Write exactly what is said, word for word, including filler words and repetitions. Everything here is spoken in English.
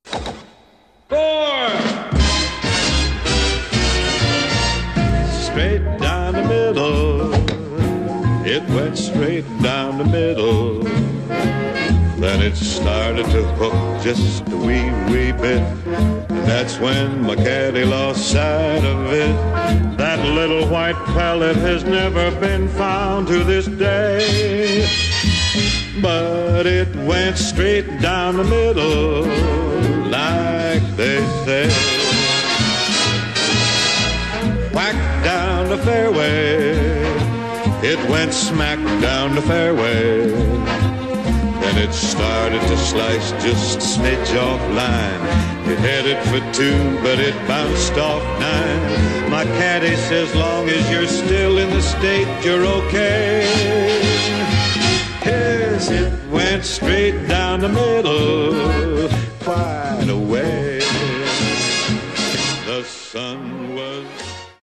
Four. Straight down the middle. It went straight down the middle. Then it started to hook just a wee, wee bit. And that's when my caddy lost sight of it. That little white pellet has never been found to this day. But it went straight down the middle, like they say. Whack down the fairway, it went smack down the fairway. Then it started to slice just a smidge off line. It headed for two, but it bounced off nine. My caddy says, long as you're still in the state, you're okay. Yes, it went straight down the middle, quite a way. The sun was